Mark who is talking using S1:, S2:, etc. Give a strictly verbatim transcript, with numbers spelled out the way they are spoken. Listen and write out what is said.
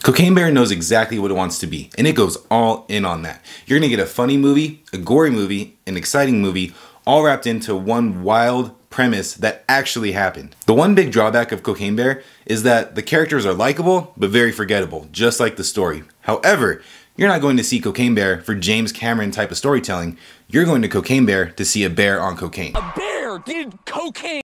S1: Cocaine Bear knows exactly what it wants to be, and it goes all in on that. You're gonna get a funny movie, a gory movie, an exciting movie, all wrapped into one wild premise that actually happened. The one big drawback of Cocaine Bear is that the characters are likable, but very forgettable, just like the story. However, you're not going to see Cocaine Bear for James Cameron type of storytelling. You're going to Cocaine Bear to see a bear on cocaine.
S2: A bear did cocaine!